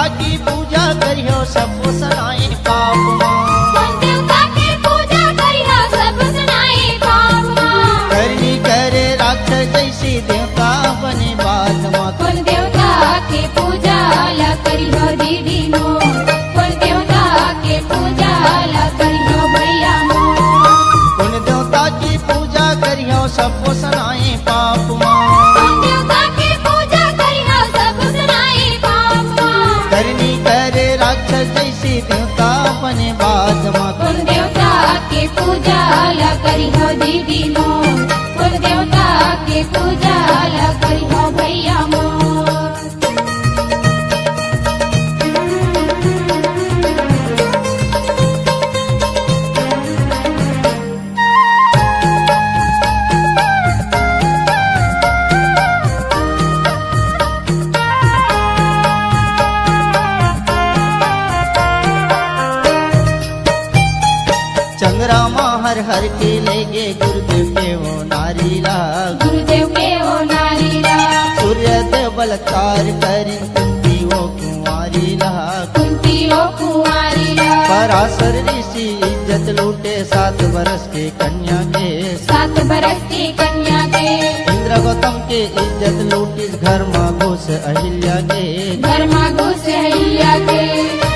की पूजा करियो सब सनाए पाप मां। कुल देवता की पूजा करियो सब सनाए पाप मां। करनी करे राक्षस जैसी देवता बने बात मां। कुल देवता की पूजा ला करियो दीदी मो। कुल देवता की पूजा ला करियो भैया मो। कुल देवता की पूजा करियो सब सनाए पाप मां। कुल देवता की पूजा करियो सब सनाए पाप मां। करनी करे राक्षस जैसी देवता बने बात मां। कुल देवता की पूजा ला करियो दीदी मो। कुल देवता की पूजा ला करियो भैया मो। चंद्रमा हर हर के लेगे गुरुदेव के वो नारी ला। गुरुदेव के वो नारी ला। सूर्य देव बलात्कार करी कुंती वो कुंवारी ला। कुंती वो कुंवारी ला। पराशर ऋषि इज्जत लूटे 7 बरस के कन्या के। 7 बरस की कन्या के। इंद्र गौतम के इज्जत लूटी घर माँ घुस अहिल्या के। घर माँ घुस अहिल्या के।